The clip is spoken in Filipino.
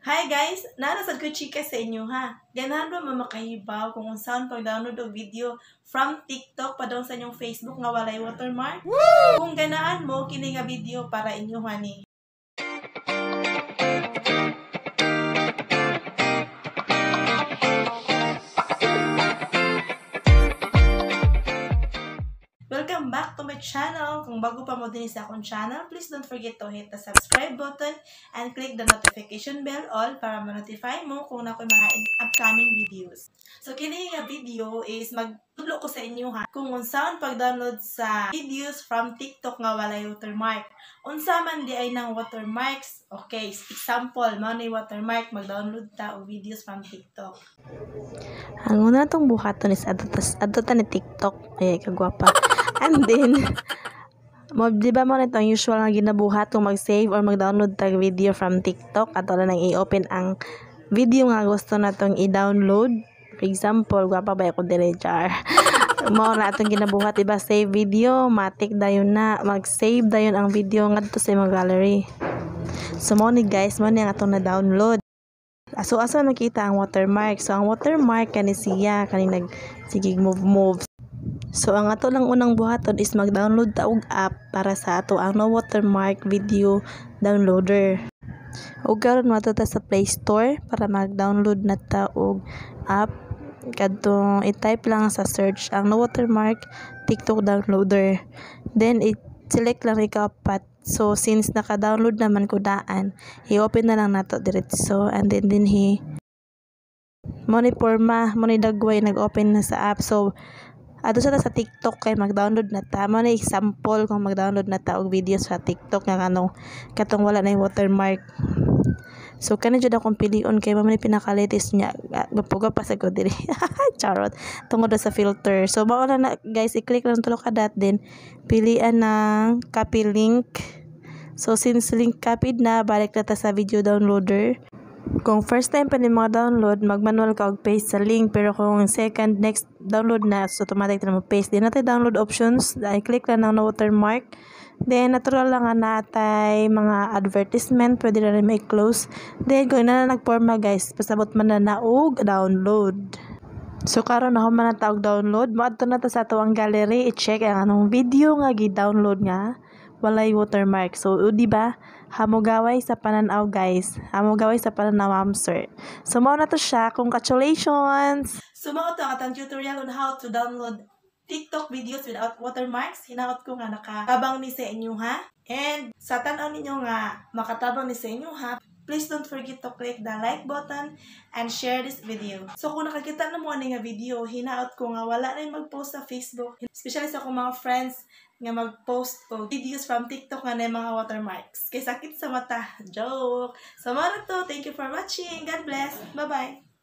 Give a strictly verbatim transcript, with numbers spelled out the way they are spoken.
Hi guys! Nanasad ko chika sa inyo ha. Ganahan ba mamakahibaw kung saan pag-download o video from TikTok pa doon sa inyong Facebook nga walay watermark? Woo! Kung ganaan mo, kini nga video para inyo hani. Welcome back to my channel. Kung bago pa mo din sa akong channel, please don't forget to hit the subscribe button and click the notification bell all para ma-notify mo kung na ko mga upcoming videos. So, kini nga video is magtudlo ko sa inyo ha kung unsaon pag-download sa videos from TikTok nga walay watermark. Unsa man di ay nang watermarks. Okay, example, mao ni watermark, mag-download ta og videos from TikTok. Ang una natong buhaton is adto ta ni TikTok. Ay, kagwapa. And then, mo, di ba mo nitong usual nga ginabuhat kung mag-save or mag-download tag video from TikTok at wala nang i-open ang video nga gusto natong i-download. For example, gwapa ba ako dire jar. Mo na atong ginabuhat, diba, save video, matik dayon na, mag-save dayon ang video ngadto sa imong gallery. So mo ni guys, mo ni ang atong na-download. So asa nakita ang watermark? So ang watermark kani siya kaning nag sige move move. So ang ato lang unang buhaton is mag-download ta og app para sa ato ang no watermark video downloader. Ug karon mo ta sa Play Store para mag-download na ta og app. Kadtong i-type lang sa search ang no watermark TikTok downloader. Then i-select lang ikaw pat. So since naka-download naman ko daan, i-open na lang nato diretso and then din hi mo ni porma, mo ni dagway nag-open na sa app. So ato sa ta sa TikTok kay mag-download na ta. Mo na example kung mag-download na ta og video sa TikTok nga kanong katong wala na yung watermark. So kani jud akong pilion kay mo ni pinaka-latest niya. Gapuga pa sa ko diri. Charot. Tungod sa filter. So mao na guys, i-click lang tulo ka dot din pilian ng copy link. So since link copied na, balik na ta sa video downloader. Kung first time pa ni mga download, mag-manual ka og paste sa link. Pero kung second, next download na, so automatic na mo paste. Then natin download options. I-click lang ng no watermark. Then natural lang nga natay mga advertisement. Pwede na rin may close. Then kung ina na nagporma guys, pasabot man na na og download. So karon na man na tawag download. Maadto na ta sa ato ang gallery. I-check ang anong video nga gi-download nga walay watermark. So, o, diba? Hamugaway sa pananaw, guys. Hamugaway sa pananaw, ma'am, sir. So, mao na to siya. Congratulations! So, mao to ang atong tutorial on how to download TikTok videos without watermarks. Hinaot ko nga nakakabang ni sa inyo ha. And sa tanaw ninyo nga makatabang ni sa inyo ha, please don't forget to click the like button and share this video. So kung nakakita na mo nga video, hinaot ko nga wala na yung mag-post sa Facebook. Especially sa akong mga friends nga mag-post o videos from TikTok nga na mga watermarks. Kay sakit sa mata. Joke! So mara to. Thank you for watching. God bless. Bye-bye.